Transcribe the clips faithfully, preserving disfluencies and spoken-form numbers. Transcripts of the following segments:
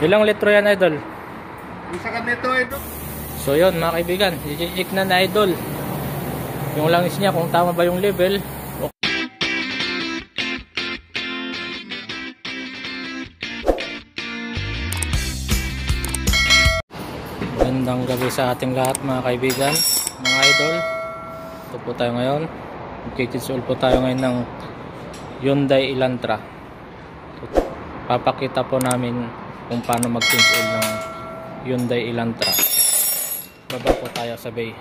Ilang litro yan, idol? Isa ka nito, idol. So yun mga kaibigan, i-check na na idol yung langis niya kung tama ba yung level. Magandang gabi sa ating lahat mga kaibigan, mga idol. Ito po tayo ngayon, magkikitsul po tayo ngayon ng Hyundai Elantra. Papakita po namin kung paano mag-change oil ng Hyundai Elantra. Baba po tayo sa bay.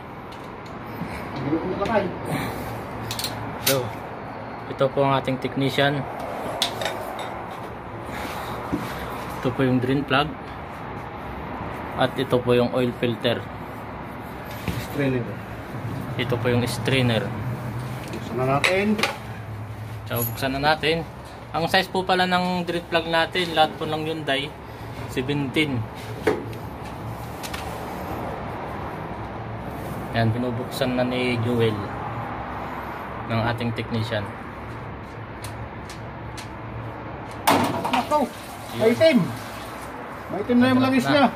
So, ito po ang ating technician. Ito po yung drain plug. At ito po yung oil filter. Strainer. Ito po yung strainer. Buksan na natin. So, buksan na natin. Ang size po pala ng drain plug natin, lahat po ng Hyundai, seventeen. Yan, binubuksan na ni Joel ng ating technician. Nakaw! Maitim! Maitim na yung langis niya.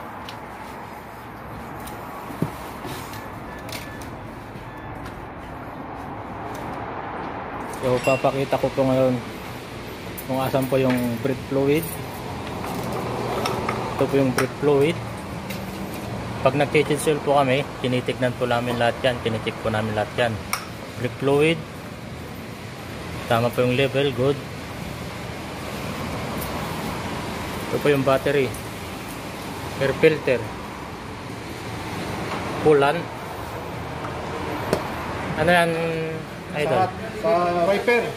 So, papakita ko po ngayon kung asan po yung brake fluid. Ito po yung brake fluid. Pag nag-change po kami, tinitignan po namin lahat yan. Tinitik po namin lahat yan. Brake fluid. Tama po yung level. Good. Ito po yung battery. Air filter. Coolant. Ano yan, idol? Sa, sa wiper.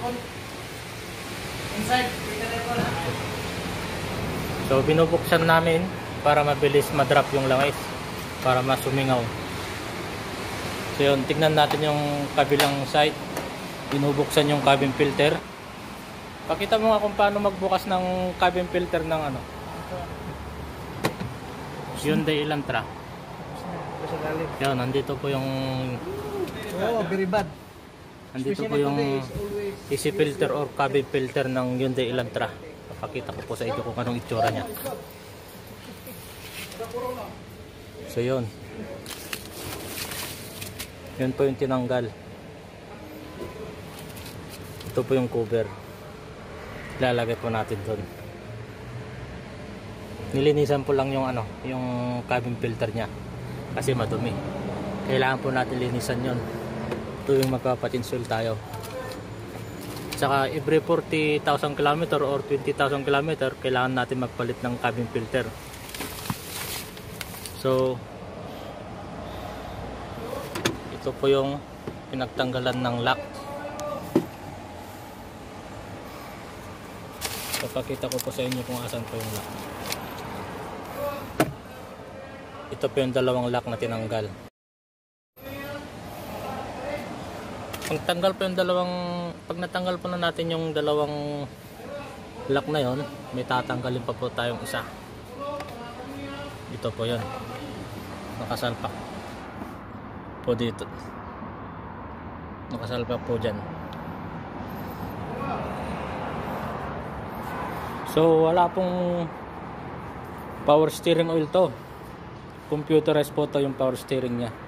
So, binubuksan namin para mabilis madrop yung langis. Para masumingaw. So yun, tignan natin yung kabilang side. Binubuksan yung cabin filter. Pakita mo nga kung paano magbukas ng cabin filter ng ano Hyundai Elantra. Yan, nandito po yung Oh, very bad. Nandito po yung easy filter or cabin filter ng Hyundai Elantra. Papakita ko po sa inyo kung anong itsura niya. So yun. Yun po yung tinanggal. Ito po yung cover. Lalagay po natin doon. Nilinisan po lang yung ano, yung cabin filter niya kasi madumi. Kailangan po natin linisan yun. Ito yung magpapatinsul tayo. Saka every forty thousand kilometer or twenty thousand kilometer kailangan natin magpalit ng cabin filter. So ito po yung pinagtanggalan ng lock. Papakita ko po sa inyo kung asan po yung lock. Ito po yung dalawang lock na tinanggal. Pag tanggal po yung dalawang, pag natanggal po na natin yung dalawang lock na yon, may tatanggalin pa po tayong isa. Ito po yun, nakasalpak po dito, nakasalpak po dyan. So wala pong power steering oil to, computerized po to yung power steering nya.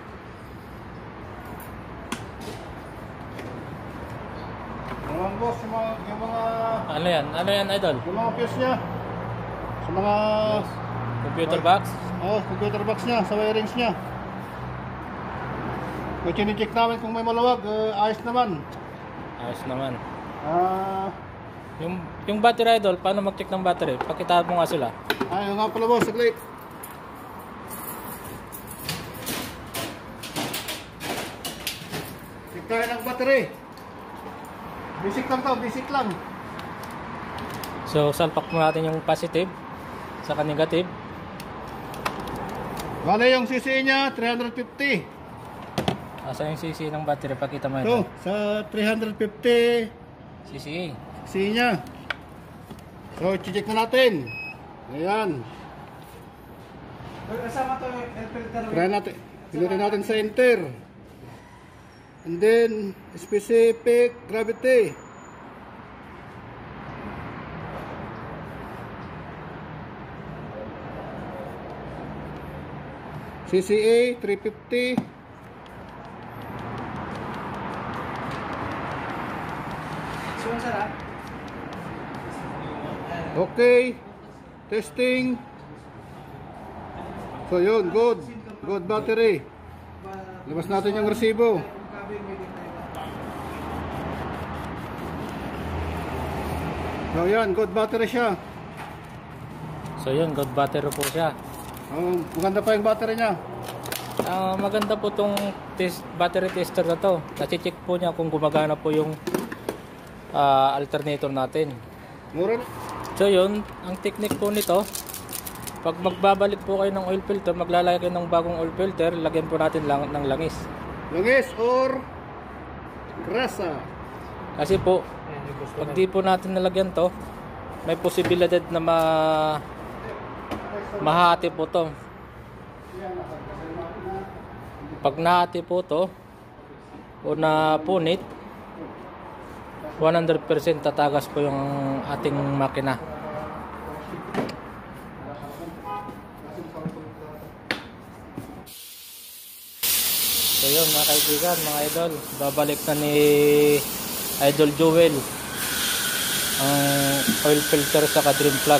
Mga boss, yung mga, yung mga... Ano yan? Ano yan, idol? Yung mga fuse niya. Sa mga... Computer box? Oh, computer box niya, sa wirings niya. Kung chine-check namin kung may maluwag, uh, ayos naman. Ayos naman. Ah... Yung, yung battery, idol, paano mag-check ng battery? Pakitaan mo nga sila. Ay, nga pala boss, saglit. Check tayo ng battery. Basic lang to, basic lang. So, salpak mo natin yung positive saka negative. Bale yung C C niya, three fifty. Asa yung C C ng battery? Pakita mo Ito, ito. sa three fifty C C. C C niya. So, check na natin. Ayan. Kasama to yung air filter. Try natin. Pinutin natin sa enter. And then, specific gravity. C C A three fifty. Okay. Testing. So yun, good. Good battery. Labas natin yung resibo. So yan, good battery siya. So yun, good battery po siya. Oh, maganda pa yung battery niya. Uh, maganda po tong test, battery tester na to. Nasi-check po niya kung gumagana po yung uh, alternator natin. Mura. So yun, ang technique po nito, pag magbabalik po kayo ng oil filter, maglalagay kayo ng bagong oil filter, lagyan po natin lang ng langis. Langis or grasa. Kasi po, pag di po natin nalagyan to, may posibilidad na ma mahati po to. Pag nahati po to o napunit, one hundred percent tatagas po yung ating makina. So yun mga kaibigan, mga idol, babalik na ni Idol Joel ang oil filter sa dream plug.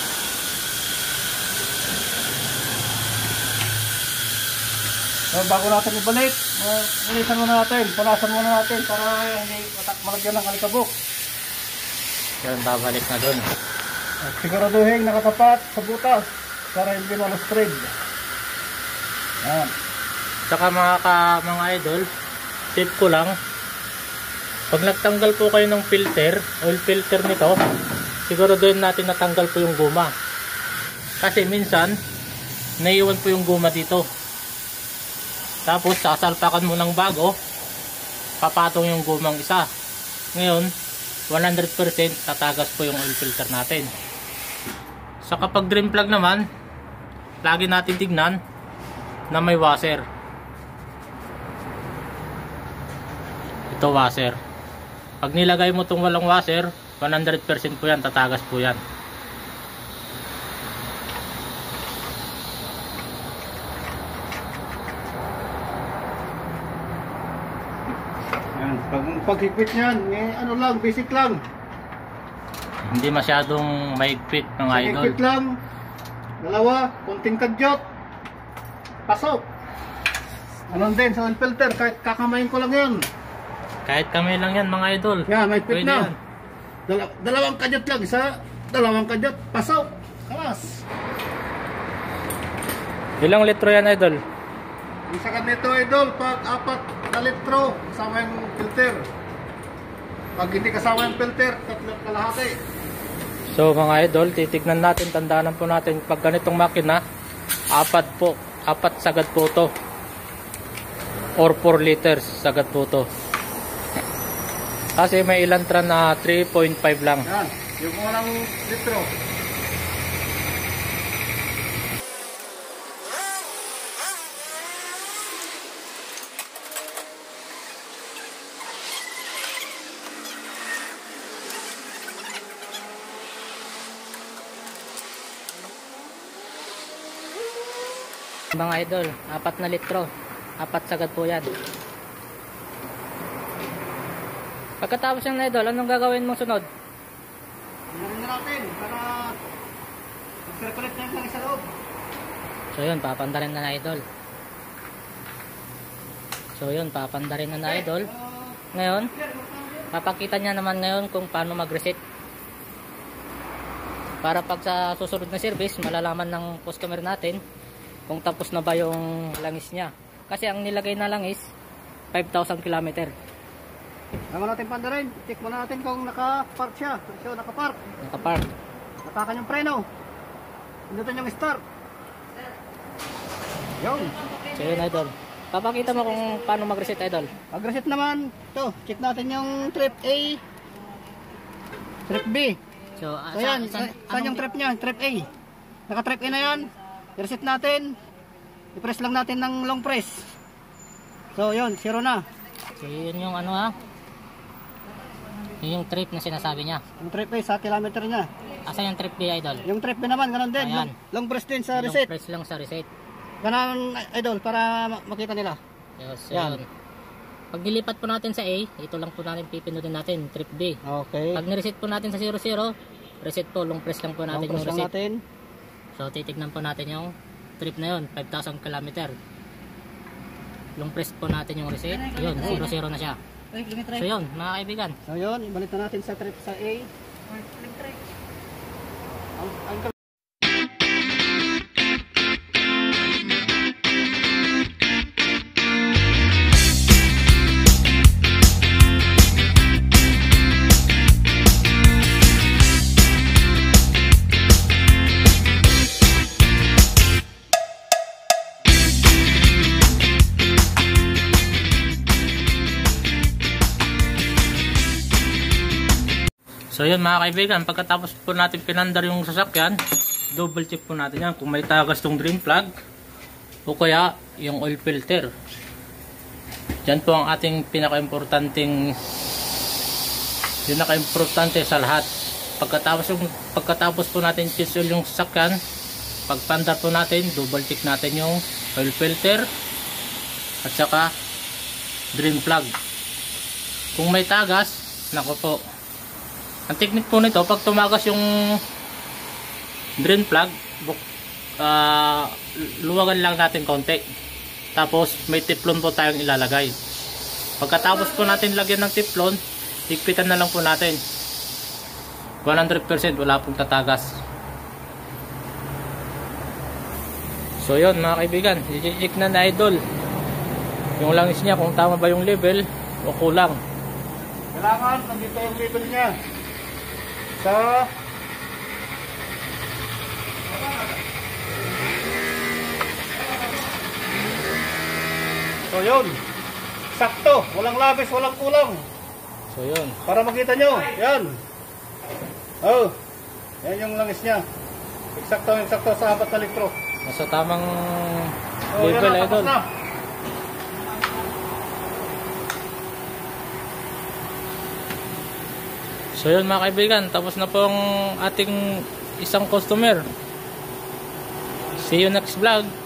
So, bago natin ibalik, uh, muna natin, punasan muna natin para hindi malagyan ng alikabok. Yan, babalik na dun. At siguraduhin nakatapat sa butas para hindi malustrid. Yan. Saka mga, ka, mga idol, tip ko lang, pag nagtanggal po kayo ng filter, oil filter nito, siguraduhin natin natanggal po yung guma. Kasi minsan, naiwan po yung guma dito. Tapos sasalpakan mo ng bago, papatong yung gumang isa. Ngayon, one hundred percent tatagas po yung oil filter natin. Sa kapag dream plug naman, lagi natin tignan na may washer. Ito washer. Pag nilagay mo itong walang washer, one hundred percent po yan, tatagas po yan. Pag paghigpit niyan, eh, ano lang, basic lang. Hindi masyadong maigpit mga idol. Higpit lang. Dalawa, konting kadyot. Pasok. Anon din sa oil filter, kahit kakamayin ko lang 'yan. Kahit kamay lang yan mga idol. Yan, may fit Pwede na. yan. Dala dalawang kadyot lang, isa, dalawang kadyot, pasok. Kalas. Ilang litro yan idol? Isa ka nito idol, pag apat na litro, kasama yung filter. Pag hindi kasama yung filter, tatlong kalahati. So mga idol, titignan natin, tandaanan po natin, pag ganitong makina, apat po, apat sagad po to. Or four liters sagad po to. Kasi may ilang tran na three point five lang. Yan, yung unang litro. Mga idol, apat na litro, apat sagad po yan. Pagkatapos yung idol, anong gagawin mong sunod? Tingnan na natin para mag-circulate na yung sa loob. So yun, papandarin na na idol. So yun, papandarin na na idol. Ngayon, papakita niya naman ngayon kung paano mag-reset. Para pag sa susunod na service, malalaman ng customer natin kung tapos na ba yung langis niya. Kasi ang nilagay na langis, five thousand kilometer. Tama natin pandarin. Check muna natin kung naka-park siya. Kung siya naka-park. Nakapark. Natakan yung preno. Pindutin yung start. Yun. So yun idol. Papakita mo kung paano mag-reset idol. Pag-reset naman, ito, check natin yung trip A, trip B. So, uh, So yan, sa, saan yung trip niya? Trip A. Naka-trip A na yan. I-reset natin. I-press lang natin ng long press. So yun, zero na. So yun yung ano ha. Yun yung trip na sinasabi niya. Yung trip A sa kilometer niya. Asa yung trip B idol? Yung trip B naman, ganun din. Long, Ayan. long press din sa Long reset. press lang sa reset. Ganon, idol, para ma- makita nila. Yes, Yan. yan. Pag nilipat po natin sa A, ito lang po natin pipindutin natin, trip B. Okay. Pag nireset po natin sa zero zero, reset po, long press lang po natin Long yung press lang reset. natin. So titignan po natin yung trip na yun, five thousand kilometer. Long press po natin yung reset. Yun, zero zero na siya. So yun, mga kaibigan. So yun, ibalik na natin sa trip sa A. Ang, ang So yun mga kaibigan, pagkatapos po natin pinandar yung sasakyan, double check po natin yan kung may tagas tong drain plug o kaya yung oil filter. Yan po ang ating pinaka-importanting pinaka-importante sa lahat. Pagkatapos, yung, pagkatapos po natin check yung sasakyan, pagpandar po natin, double check natin yung oil filter at saka drain plug. Kung may tagas, nako po. Ang technique po nito, pag tumagas yung drain plug, uh, luwagan lang natin konti. Tapos may teflon po tayong ilalagay. Pagkatapos po natin lagyan ng teflon, higpitan na lang po natin. one hundred percent wala pong tatagas. So yun mga kaibigan, i-check na na idol yung langis niya kung tama ba yung level o kulang. kailangan, nandito yung level niya. So, so yun, sakto, walang labis, walang kulang. So yun. Para makita nyo, yan. Oh, yan yung langis niya. Eksakto, eksakto sa apat na litro. Nasa tamang So, yan level na, tapos idol. na. So yun mga kaibigan, tapos na po ang ating isang customer. See you next vlog.